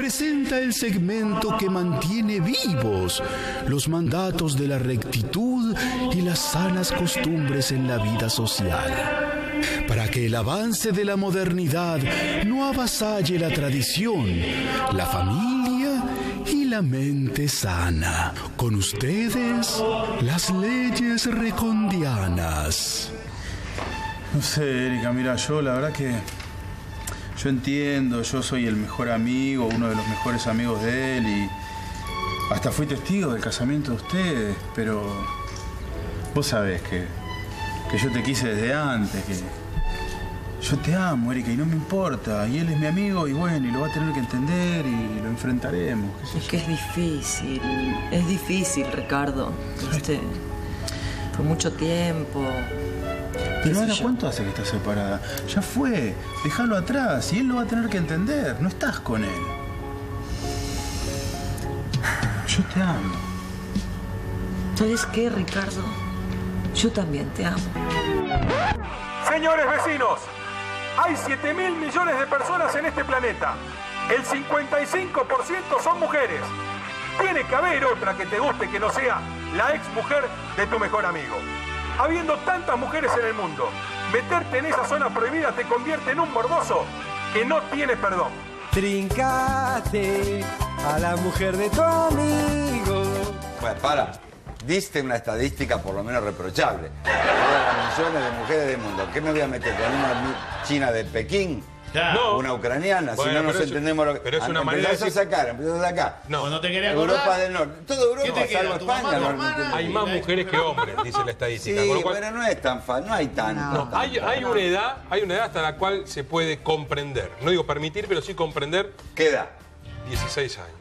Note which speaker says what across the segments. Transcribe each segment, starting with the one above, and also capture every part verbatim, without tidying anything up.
Speaker 1: presenta el segmento que mantiene vivos los mandatos de la rectitud y las sanas costumbres en la vida social, para que el avance de la modernidad no avasalle la tradición, la familia y la mente sana. Con ustedes, las leyes recondianas.
Speaker 2: No sé, Erika, mira, yo la verdad que... Yo entiendo, yo soy el mejor amigo, uno de los mejores amigos de él y... Hasta fui testigo del casamiento de ustedes, pero... Vos sabés que... Que yo te quise desde antes, que... Yo te amo, Erika, y no me importa. Y él es mi amigo y bueno, y lo va a tener que entender y lo enfrentaremos.
Speaker 3: Es que es difícil, es difícil, Ricardo. ¿Viste? Por mucho tiempo...
Speaker 2: Pero ahora, ¿cuánto hace que estás separada? Ya fue, déjalo atrás y él lo va a tener que entender. No estás con él. Yo te amo.
Speaker 3: ¿Sabes qué, Ricardo? Yo también te amo.
Speaker 4: Señores vecinos, hay siete mil millones de personas en este planeta. El cincuenta y cinco por ciento son mujeres. Tiene que haber otra que te guste que no sea la ex mujer de tu mejor amigo. Habiendo tantas mujeres en el mundo, meterte en esa zona prohibida te convierte en un morboso que no tiene perdón.
Speaker 5: Trincate a la mujer de tu amigo.
Speaker 6: Bueno, para. Diste una estadística por lo menos reprochable. Todas las millones de mujeres del mundo. ¿Qué me voy a meter con una china de Pekín?
Speaker 7: No.
Speaker 6: Una ucraniana,
Speaker 7: Bueno,
Speaker 6: si no nos
Speaker 7: pero
Speaker 6: entendemos
Speaker 7: es,
Speaker 6: lo que...
Speaker 7: Pero es una
Speaker 6: Ah,
Speaker 7: manera de
Speaker 6: empezás a sacar, empezás a sacar.
Speaker 7: No,
Speaker 8: no te quería acordar.
Speaker 6: Europa del Norte. Toda Europa,
Speaker 8: ¿Qué te queda,
Speaker 6: salvo
Speaker 8: tu mamá,
Speaker 6: España.
Speaker 8: tu
Speaker 6: no-
Speaker 8: hermana?
Speaker 7: hay más mujeres que hombres, dice la estadística.
Speaker 6: Sí,
Speaker 7: con lo cual-
Speaker 6: pero no es tan fácil, no hay tanto.
Speaker 7: No,
Speaker 6: tanto,
Speaker 7: hay, hay
Speaker 6: no.
Speaker 7: una edad, hay una edad hasta la cual se puede comprender. No digo permitir, pero sí comprender.
Speaker 6: ¿Qué edad?
Speaker 7: dieciséis años.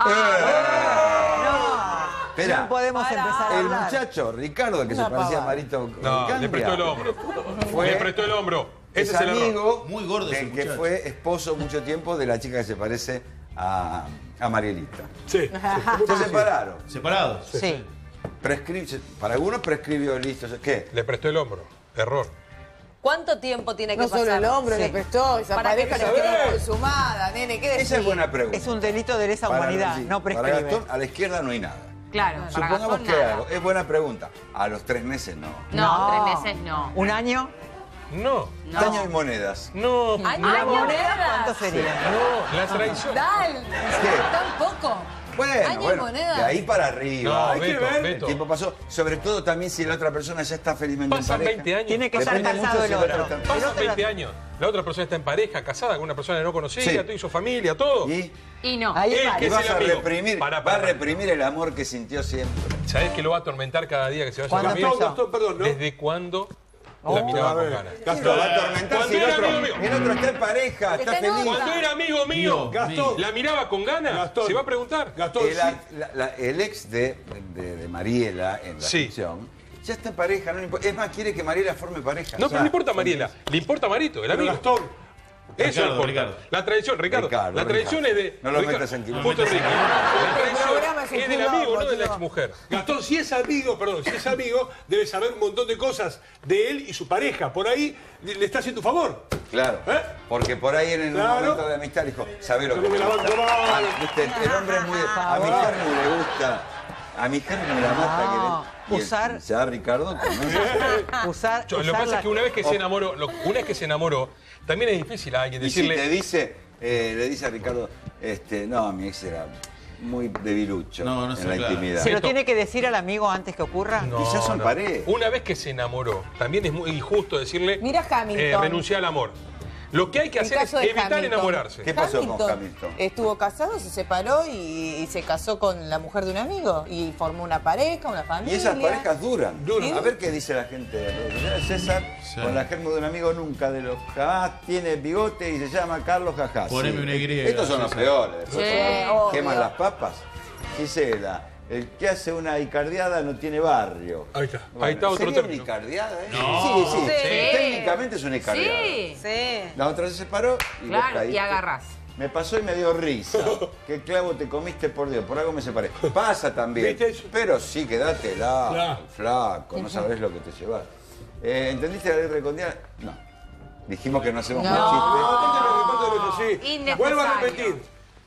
Speaker 6: Espera,
Speaker 9: No podemos empezar a
Speaker 6: el
Speaker 9: hablar.
Speaker 6: muchacho, Ricardo, que se parecía a Marito
Speaker 7: No,
Speaker 6: Cambria,
Speaker 7: le prestó el hombro.
Speaker 6: Fue-
Speaker 7: Le prestó el hombro.
Speaker 6: es
Speaker 7: Ese es el error.
Speaker 6: amigo
Speaker 8: Muy gordo ese
Speaker 6: del que
Speaker 8: muchacho.
Speaker 6: fue esposo mucho tiempo de la chica que se parece a, a Marielita.
Speaker 7: Sí.
Speaker 6: Se separaron.
Speaker 8: ¿Separados?
Speaker 9: Sí.
Speaker 6: Prescri- para algunos prescribió listo. ¿Qué?
Speaker 7: Le prestó el hombro. Error.
Speaker 10: ¿Cuánto tiempo tiene que
Speaker 11: No
Speaker 10: pasar?
Speaker 11: solo el hombre
Speaker 9: Sí.
Speaker 11: le prestó, esa
Speaker 10: Para
Speaker 11: pareja
Speaker 10: que
Speaker 11: le
Speaker 10: se
Speaker 11: quedó
Speaker 10: vea.
Speaker 11: consumada, nene, ¿qué decís?
Speaker 6: Esa es buena pregunta.
Speaker 9: Es un delito de lesa
Speaker 6: Para-
Speaker 9: humanidad,
Speaker 6: sí,
Speaker 9: no
Speaker 6: Para
Speaker 9: prescribe.
Speaker 6: Gastón, a la izquierda no hay nada.
Speaker 10: Claro, para
Speaker 6: Supongamos
Speaker 10: Gastón
Speaker 6: que
Speaker 10: nada.
Speaker 6: hago. Es buena pregunta. A los tres meses no.
Speaker 10: No, tres meses no.
Speaker 9: ¿Un año?
Speaker 7: No.
Speaker 10: No.
Speaker 6: Año y monedas.
Speaker 7: No.
Speaker 10: ¿Año
Speaker 9: ¿La
Speaker 10: de
Speaker 9: moneda
Speaker 10: monedas?
Speaker 9: cuánto sería?
Speaker 7: No. La traición.
Speaker 10: Dale,
Speaker 6: ¿Qué?
Speaker 10: tampoco.
Speaker 6: Bueno,
Speaker 10: Año y
Speaker 6: bueno,
Speaker 10: monedas.
Speaker 6: de ahí para arriba.
Speaker 7: No,
Speaker 6: Hay que
Speaker 7: Beto,
Speaker 6: ver.
Speaker 7: Beto.
Speaker 6: El tiempo pasó. Sobre todo también si la otra persona ya está felizmente en
Speaker 7: Pasan
Speaker 6: pareja.
Speaker 7: veinte años.
Speaker 9: Tiene que estar
Speaker 6: Depende
Speaker 9: casado
Speaker 6: mucho
Speaker 9: el
Speaker 6: si el
Speaker 9: otro.
Speaker 6: otro está-
Speaker 9: El
Speaker 7: Pasan
Speaker 9: otro
Speaker 7: veinte
Speaker 9: la-
Speaker 7: años. La otra persona está en pareja, casada con una persona que no conocía,
Speaker 6: Sí.
Speaker 7: tú hizo familia, todo.
Speaker 6: Y,
Speaker 10: Y no.
Speaker 9: Ahí
Speaker 7: Él
Speaker 9: va.
Speaker 7: que
Speaker 6: y
Speaker 7: es
Speaker 6: vas
Speaker 7: el
Speaker 6: a
Speaker 7: amigo.
Speaker 6: reprimir,
Speaker 7: Para,
Speaker 6: va
Speaker 7: para,
Speaker 6: a reprimir el amor que sintió siempre.
Speaker 7: ¿Sabés que lo va a atormentar cada día que se vaya
Speaker 9: ¿Cuándo
Speaker 7: conmigo?
Speaker 9: empezó?
Speaker 7: Gastón, perdón, ¿no? ¿Desde cuándo la miraba con ganas?
Speaker 6: Y lo va a atormentar
Speaker 7: Cuando
Speaker 6: si el
Speaker 7: era
Speaker 6: otro,
Speaker 7: amigo mío.
Speaker 6: el otro está en pareja, está
Speaker 10: Está en
Speaker 6: feliz.
Speaker 7: Cuando era amigo mío,
Speaker 8: Gastón.
Speaker 7: ¿la miraba con ganas?
Speaker 8: Gastón.
Speaker 7: ¿Se va a preguntar?
Speaker 8: Gastón,
Speaker 6: El, la- la- el ex de, de- de Mariela en la
Speaker 7: Sí.
Speaker 6: ficción ya está en pareja. No le importa. Es más, quiere que Mariela forme pareja.
Speaker 7: No,
Speaker 6: O sea,
Speaker 7: pero no importa a Mariela, le importa a Marito, el
Speaker 8: Pero
Speaker 7: amigo.
Speaker 8: Gastón.
Speaker 7: Eso
Speaker 8: Ricardo,
Speaker 7: importa.
Speaker 8: Ricardo.
Speaker 7: La tradición, Ricardo,
Speaker 6: Ricardo,
Speaker 7: la tradición
Speaker 6: Ricardo.
Speaker 7: es de...
Speaker 6: No lo
Speaker 7: Ricardo,
Speaker 6: metas en quilombo.
Speaker 7: justo Enrique. La
Speaker 11: El programa
Speaker 7: tradición
Speaker 11: es un
Speaker 7: es del
Speaker 11: quilombo,
Speaker 7: amigo, no de la
Speaker 11: chico.
Speaker 7: exmujer.
Speaker 8: Gastón, si es amigo, perdón, si es amigo, debe saber un montón de cosas de él y su pareja. Por ahí le está haciendo un favor.
Speaker 6: Claro,
Speaker 8: ¿Eh?
Speaker 6: porque por ahí en el
Speaker 8: Claro.
Speaker 6: momento de amistad dijo, ¿sabés lo que
Speaker 8: Yo me
Speaker 6: me
Speaker 8: levanto
Speaker 6: gusta?
Speaker 8: mal.
Speaker 6: Ah, viste, el hombre es muy... A mi Germu le gusta... A mi Germu la mata que le... y el-
Speaker 9: usar-
Speaker 6: Ya Ricardo conoce.
Speaker 9: Usar,
Speaker 7: Yo, lo que
Speaker 9: usar
Speaker 7: pasa
Speaker 9: la-
Speaker 7: es que una vez que se enamoró, lo- una vez que se enamoró, también es difícil a alguien
Speaker 6: Y si
Speaker 7: decirle...
Speaker 6: te dice, eh, le dice a Ricardo, este, no, mi ex era muy debilucho
Speaker 8: No, no
Speaker 6: en
Speaker 8: sé,
Speaker 6: la
Speaker 8: claro.
Speaker 6: intimidad.
Speaker 9: ¿Se lo
Speaker 7: Beto.
Speaker 9: tiene que decir al amigo antes que ocurra?
Speaker 7: No,
Speaker 6: Y ya son
Speaker 7: no.
Speaker 6: pareja.
Speaker 7: Una vez que se enamoró, también es muy injusto decirle...
Speaker 11: Mira Hamilton.
Speaker 7: renunciar al amor. Lo que hay que
Speaker 11: El
Speaker 7: hacer es
Speaker 11: caso de
Speaker 7: evitar
Speaker 11: Hamilton.
Speaker 7: enamorarse.
Speaker 6: ¿Qué pasó con Hamilton?
Speaker 11: Estuvo casado, se separó y, y se casó con la mujer de un amigo. Y formó una pareja, una
Speaker 6: Y
Speaker 11: familia.
Speaker 6: esas parejas duran.
Speaker 11: Duran.
Speaker 6: A ver qué dice la gente de redes sociales. César,
Speaker 8: Sí.
Speaker 6: con la Germu de un amigo nunca de los jamás tiene bigote y se llama Carlos Jajá.
Speaker 8: Poneme una Y,
Speaker 6: Estos son los
Speaker 8: César.
Speaker 6: peores. Después
Speaker 10: Sí,
Speaker 6: son-
Speaker 11: obvio.
Speaker 6: queman las papas. Gisela, el que hace una icardiada no tiene barrio.
Speaker 7: Ahí está, ahí está otro
Speaker 6: ¿sería
Speaker 7: término.
Speaker 6: una icardiada, ¿eh?
Speaker 8: No.
Speaker 6: Sí, sí,
Speaker 10: Sí.
Speaker 6: técnicamente es una icardiada.
Speaker 10: Sí.
Speaker 11: Sí.
Speaker 6: La otra se separó y vos
Speaker 10: Claro, y
Speaker 6: caíste.
Speaker 10: agarrás.
Speaker 6: Me pasó y me dio risa. ¿Qué clavo te comiste, por Dios? Por algo me separé. Pasa también.
Speaker 8: ¿Viste eso?
Speaker 6: Pero sí, quédate la
Speaker 8: Claro.
Speaker 6: flaco, no sabés lo que te llevas. Eh, ¿Entendiste la ley recondiana? No. Dijimos que no hacemos
Speaker 11: No.
Speaker 6: más chistes.
Speaker 8: Repítelo, repítelo, sí.
Speaker 10: Innecesario.
Speaker 8: Vuelvo a repetir.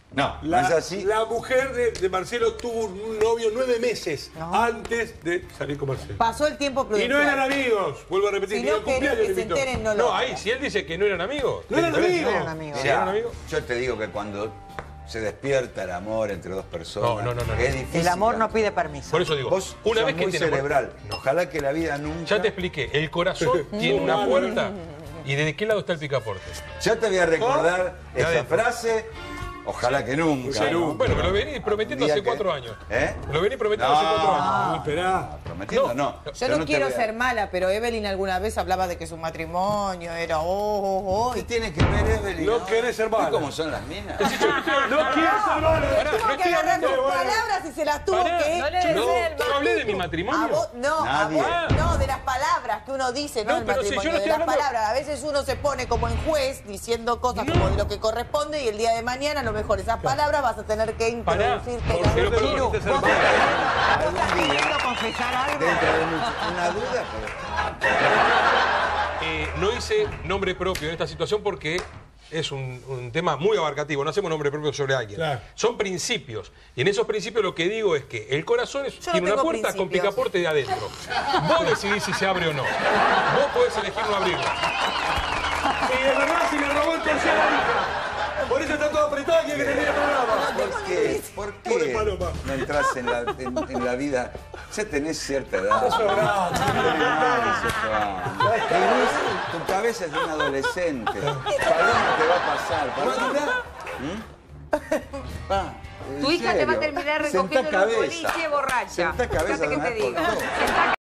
Speaker 6: No,
Speaker 8: La,
Speaker 6: no es así.
Speaker 8: la mujer de, de Marcelo tuvo un novio nueve meses
Speaker 11: No.
Speaker 8: antes de salir con Marcelo.
Speaker 11: Pasó el tiempo
Speaker 8: Y
Speaker 11: prudencial.
Speaker 8: no eran amigos, vuelvo a repetir,
Speaker 11: Si
Speaker 8: ni
Speaker 11: no
Speaker 8: al
Speaker 11: querés
Speaker 8: cumpleaños
Speaker 11: que
Speaker 8: le
Speaker 11: se
Speaker 8: invitó.
Speaker 11: enteren, no lo
Speaker 7: No,
Speaker 11: hagas.
Speaker 7: ahí, si él dice que no eran amigos.
Speaker 8: No eran
Speaker 7: ¿te interesa?
Speaker 8: amigos.
Speaker 9: No eran amigos.
Speaker 7: ¿Sí eran
Speaker 6: Mirá,
Speaker 7: amigos?
Speaker 6: yo te digo que cuando se despierta el amor entre dos personas,
Speaker 7: No, no, no, no, no.
Speaker 6: es difícil.
Speaker 9: El amor no pide permiso.
Speaker 7: Por eso digo,
Speaker 6: Vos
Speaker 7: una
Speaker 6: sos
Speaker 7: vez que
Speaker 6: muy
Speaker 7: tiene
Speaker 6: cerebral. Ojalá que la vida nunca...
Speaker 7: Ya te expliqué, el corazón tiene una puerta. ¿Y de qué lado está el picaporte?
Speaker 6: Ya te voy a recordar
Speaker 7: De
Speaker 6: esa
Speaker 7: adentro.
Speaker 6: frase, ojalá que nunca.
Speaker 7: Sí,
Speaker 6: ¿no?
Speaker 7: bueno, me lo vení prometiendo
Speaker 6: Un día
Speaker 7: hace
Speaker 6: que-
Speaker 7: cuatro años.
Speaker 6: ¿Eh?
Speaker 7: Me lo vení prometiendo
Speaker 6: No.
Speaker 7: hace cuatro años.
Speaker 8: No, esperá.
Speaker 6: Prometiendo, no.
Speaker 11: Yo no,
Speaker 6: te
Speaker 11: quiero
Speaker 6: voy a-
Speaker 11: ser mala, pero Evelyn alguna vez hablaba de que su matrimonio era oh, oh, oh.
Speaker 6: ¿Qué
Speaker 11: y-
Speaker 6: tiene que ver, Evelyn?
Speaker 8: No querés ser mala.
Speaker 6: ¿Ves cómo son las minas?
Speaker 8: No quiero ser malo.
Speaker 7: Pará,
Speaker 11: Tuvo
Speaker 7: no
Speaker 11: que
Speaker 7: estoy
Speaker 11: agarrar
Speaker 7: hablando
Speaker 11: sus
Speaker 7: de bueno.
Speaker 11: palabras y se las tuvo
Speaker 7: Pará,
Speaker 11: que...
Speaker 10: no le des
Speaker 7: No,
Speaker 10: el
Speaker 7: yo hablé de mi
Speaker 11: A
Speaker 7: matrimonio.
Speaker 11: vos, no,
Speaker 6: Nadie.
Speaker 11: a vos, no, de las palabras que uno dice, no,
Speaker 7: No,
Speaker 11: el
Speaker 7: pero si yo
Speaker 11: matrimonio,
Speaker 7: no
Speaker 11: de
Speaker 7: estoy
Speaker 11: las
Speaker 7: hablando-
Speaker 11: palabras. A veces uno se pone como en juez diciendo cosas
Speaker 7: No.
Speaker 11: como de lo que corresponde y el día de mañana a lo mejor esas palabras vas a tener que
Speaker 7: Pará,
Speaker 11: introducir.
Speaker 7: por-
Speaker 11: que
Speaker 7: pero-
Speaker 11: la-
Speaker 7: pero-
Speaker 8: Chiru,
Speaker 7: pero-
Speaker 8: vos-
Speaker 9: ¿Vos estás
Speaker 6: Algún día,
Speaker 9: queriendo confesar algo?
Speaker 6: dentro de mucho, una duda, pero...
Speaker 7: Eh, no hice nombre propio en esta situación porque es un, un tema muy abarcativo. No hacemos nombre propio sobre alguien.
Speaker 8: Claro.
Speaker 7: Son principios. Y en esos principios lo que digo es que el corazón es-
Speaker 11: Yo no
Speaker 7: tiene una
Speaker 11: tengo
Speaker 7: puerta con
Speaker 11: principios.
Speaker 7: picaporte de adentro. Vos decidís si se abre o no. Vos podés elegir no abrirlo.
Speaker 8: Y de verdad si le robó el corsé a la hija. Por eso está todo apretado y quiere que termine el programa.
Speaker 6: ¿Por qué? ¿Por
Speaker 8: Pobre
Speaker 6: qué
Speaker 8: Paloma.
Speaker 6: no entras en la, en, en la vida? Ya tenés cierta edad.
Speaker 8: Sos grande.
Speaker 6: No tenés nada, sos grande. Vivís- tu cabeza es de un adolescente. Paloma te va a pasar. Paloma. ¿Mm? Va, en
Speaker 10: Tu hija te va a
Speaker 6: serio.
Speaker 10: terminar
Speaker 6: Sentá
Speaker 10: recogiendo en un
Speaker 6: cabeza.
Speaker 10: boliche borracha.
Speaker 6: Sentá cabeza
Speaker 10: Fíjate
Speaker 6: de
Speaker 10: que
Speaker 6: una
Speaker 10: te
Speaker 6: vez por
Speaker 10: digo.
Speaker 6: todas.
Speaker 10: Sentá